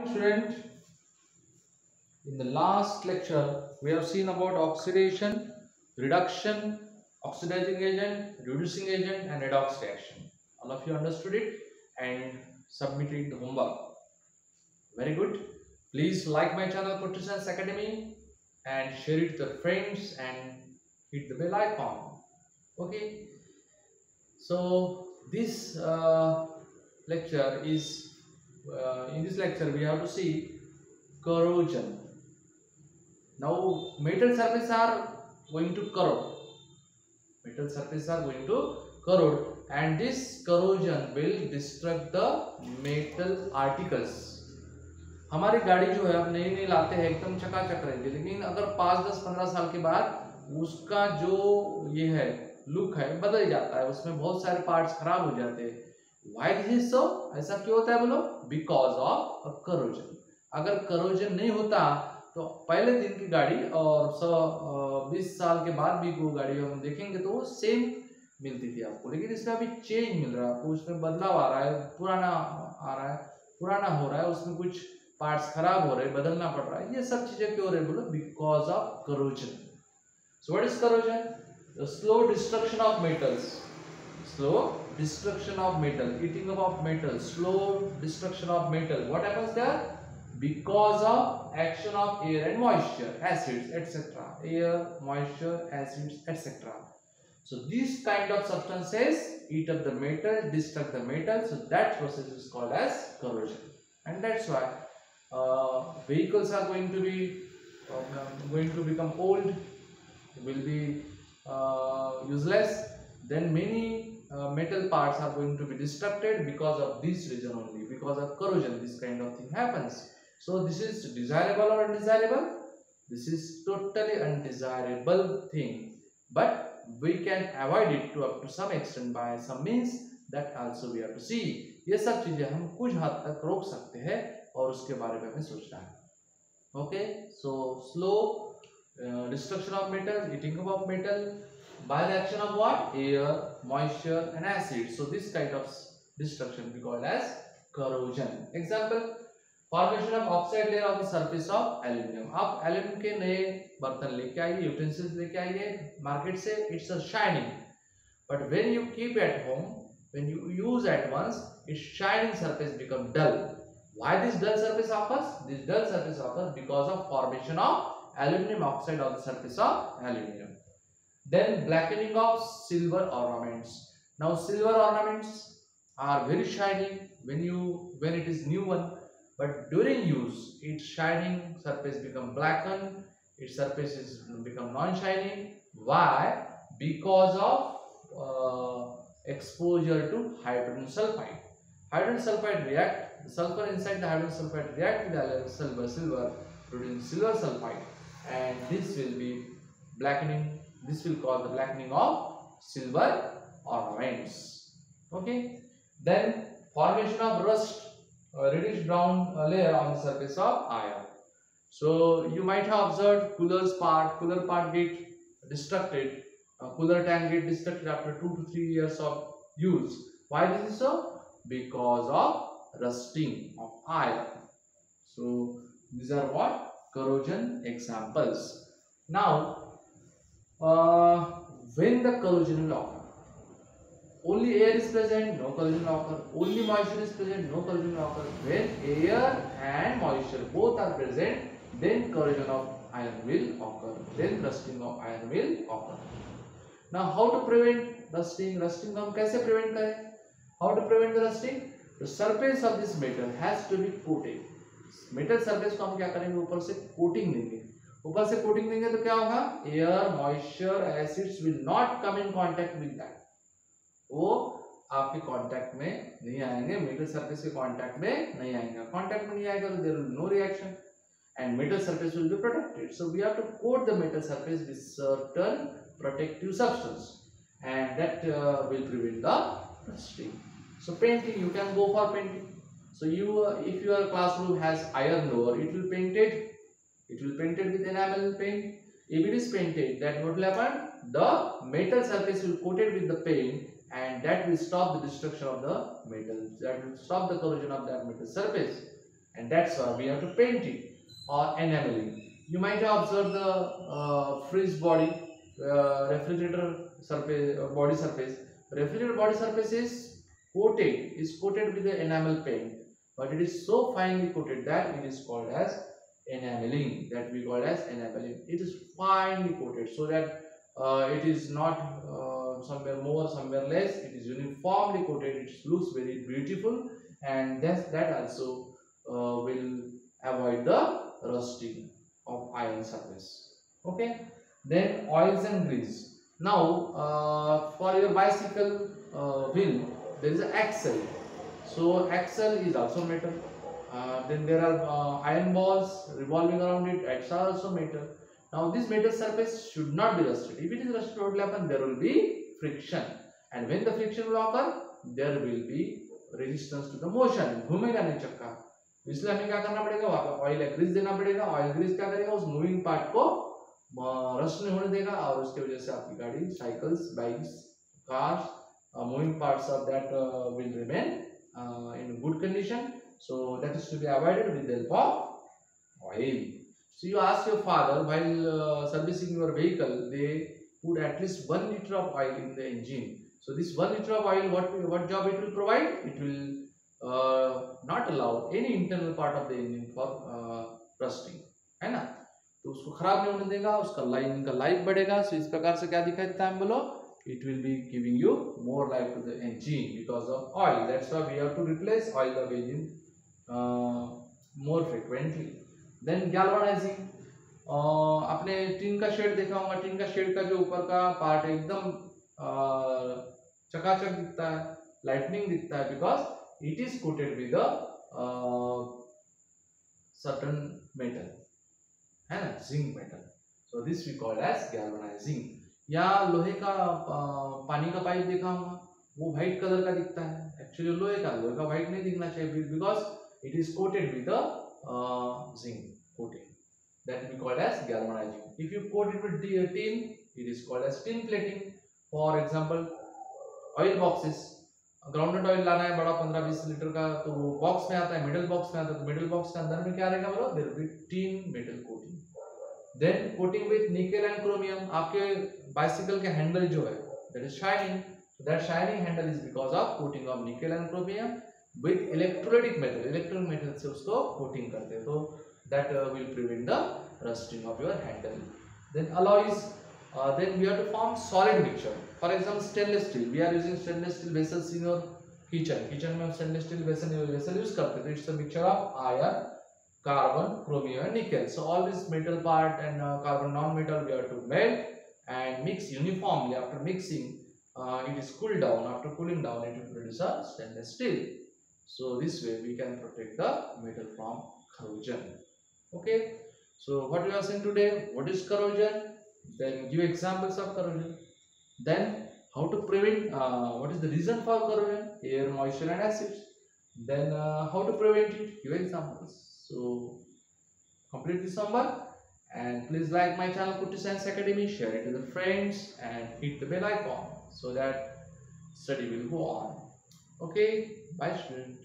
Student, in the last lecture we have seen about oxidation, reduction, oxidizing agent, reducing agent and redox reaction. All of you understood it and submitted the homework. Very good. Please like my channel Putty Science Academy and share it to your friends and hit the bell icon. Okay. So this lecture is in this lecture we have to see corrosion. Now metal surfaces are going to corrode. Metal surfaces are going to corrode and this corrosion will destruct the metal articles. हमारी गाड़ी जो है अब नई नई लाते हैं एकदम चकाचक रहेगी, लेकिन अगर 5, 10, 15 साल के बाद उसका जो ये है लुक है बदल जाता है, उसमें बहुत सारे पार्ट्स खराब हो जाते हैं. Why this is so? ऐसा क्यों होता है बोलो? Because of corrosion. अगर corrosion नहीं होता तो पहले दिन की गाड़ी और 20 साल के बाद भी वो गाड़ी हम देखेंगे तो वो सेम मिलती थी आपको, लेकिन इसमें अभी चेंज मिल रहा है आपको, उसमें बदलाव आ रहा है, पुराना आ रहा है, पुराना हो रहा है, उसमें कुछ पार्ट्स खराब हो रहे हैं, बदलना पड़ रहा है. ये सब चीजें क्यों हो रही है बोलो? Because of corrosion. So what is corrosion? The slow destruction of metals. Slow destruction of metal, eating up of metal, slow destruction of metal. What happens there? Because of action of air and moisture, acids, etc. Air, moisture, acids, etc. So these kind of substances eat up the metal, destruct the metal. So that process is called as corrosion, and that's why vehicles are going to become old, will be useless. Then many metal parts are going to be destructed because of this reason only, because of corrosion. This kind of thing happens. So this is desirable or undesirable? This is totally undesirable thing, but we can avoid it to up to some extent by some means. That also we have to see. ये सब चीजें हम कुछ हद तक रोक सकते हैं और उसके बारे में हमें सोचना है. Okay, so slow destruction of metal, eating up of metal by the action of what? Air, moisture and acid. So this kind of destruction we call as corrosion. Example, formation of oxide layer of the surface of aluminum. आप aluminium के नए बर्तन लेके आइए, utensils लेके आइए market से, it's a shining, but when you keep at home, when you use at once, its shining surface become dull. Why this dull surface occurs? This dull surface occurs because of formation of aluminum oxide on the surface of aluminum. Then blackening of silver ornaments. Now silver ornaments are very shiny when it is new one, but during use its shining surface become blackened, its surface is become non-shiny. Why? Because of exposure to hydrogen sulfide. Hydrogen sulfide react, the sulfur inside the hydrogen sulfide react with the silver producing silver sulfide, and this will be blackening. This will cause the blackening of silver ornaments. Okay. Then formation of rust, reddish brown layer on the surface of iron. So you might have observed cooler part get destructed. Cooler tank get destructed after 2 to 3 years of use. Why this is so? Because of rusting of iron. So these are what? Corrosion examples. Now when the corrosion will occur, only air is present, no corrosion will occur. Only moisture is present, no corrosion will occur. When air and moisture both are present, then corrosion of iron will occur, then rusting of iron will occur. Now how to prevent rusting? Rusting हम कैसे prevent करें? How to prevent the rusting? The surface of this metal has to be coated. Metal surface को हम क्या करेंगे? ऊपर से coating देंगे. ऊपर से कोटिंग देंगे तो क्या होगा? Air, moisture, acids will not come in contact with that. वो आपके कांटेक्ट में नहीं आएंगे, मेटल सरफेस के कांटेक्ट में नहीं आएंगे. कांटेक्ट में नहीं आएगा तो there will no reaction and metal surface will be protected. So we have to coat the metal surface with certain protective substance and that will prevent the rusting. So painting, you can go for painting. So if your classroom has iron door, it will painted with enamel paint. If it is painted, then what will happen? The metal surface will coated with the paint and that will stop the destruction of the metal. That will stop the corrosion of that metal surface. and that's why we have to paint it, or enameling. You might have observed the fridge body, refrigerator surface, body surface. Refrigerator body surface is coated with the enamel paint, but it is so finely coated that it is called as enameling. That we call as enameling. It is finely coated so that it is not somewhere more, somewhere less. It is uniformly coated. It looks very beautiful, and that also will avoid the rusting of iron surface. Okay. Then oils and grease. Now for your bicycle wheel, there is an axle. So axle is also metal. Then there are iron balls revolving around it. Axle are also metal. Now this metal surface should not be rusted. If it is rusted, what will happen? There will be friction, and when the friction will occur, there will be resistance to the motion. घूमेगा नहीं चक्का, इसलिए हमें क्या करना पड़ेगा? वहाँ पे ऑयल ग्रीस देना पड़ेगा. ऑयल ग्रीस क्या करेगा? उस मूविंग पार्ट को रस्ट नहीं होने देगा, और उसके वजह से आपकी गाड़ी, cycles, bikes, cars, moving parts of that will remain in good condition. So that is to be avoided with the help of oil. So you ask your father, while servicing your vehicle, they put at least 1 liter of oil in the engine. So this 1 liter of oil, what job it will provide? It will not allow any internal part of the engine for rusting, है ना? तो उसको खराब नहीं होने देगा, उसका engine का लाइफ बढ़ेगा. सो इस प्रकार से क्या दिखाई देता है, बोलो, it will be giving you more life to the engine because of oil. That's why we have to replace oil of engine more frequently. Then galvanizing. आपने टीन का शेड देखा होगा. टीन का शेड का जो ऊपर का पार्ट है एकदम चकाचक दिखता है, लाइटनिंग दिखता है, because it is coated with a certain metal, है ना, zinc metal. So this we call as galvanizing. या लोहे का पानी का पाइप देखा होगा, वो व्हाइट कलर का दिखता है. एक्चुअली लोहे का व्हाइट नहीं दिखना चाहिए, because it is coated with zinc coating. That we called as galvanizing. If you coat it with tin, it is called as tin plating. For example, oil boxes, groundnut oil लाना है बड़ा 15-20 litre का, तो वो box में आता है, middle box में आता है. तो मिडल बॉक्स के अंदर में क्या रहेगा, बोलो, there will be tin metal coating. Then coating with nickel and chromium. आपके bicycle के handle जो है, that is shining. So that shining handle is because of coating of nickel and chromium with electrolytic metal. Electrolytic metal से उसको coating करते हैं, तो that will prevent the rusting of your handle. Then alloys. Then we have to form solid mixture. For example, stainless steel. We are using stainless steel vessels in your kitchen. Kitchen में हम stainless steel vessel use करते हैं. तो it's a mixture of iron, carbon, chromium and nickel. So all this metal part and carbon non-metal we have to melt and mix uniformly. After mixing, it is cooled down. After cooling down, it will produce a stainless steel. So this way we can protect the metal from corrosion. Okay. So what we are saying today, what is corrosion? Then give examples of corrosion. Then how to prevent, what is the reason for corrosion? Air, moisture and acids. Then how to prevent it? Give examples. So complete this homework, and please like my channel Kutti Science Academy, share it to the friends and hit the bell icon so that study will go on. Okay, bye students.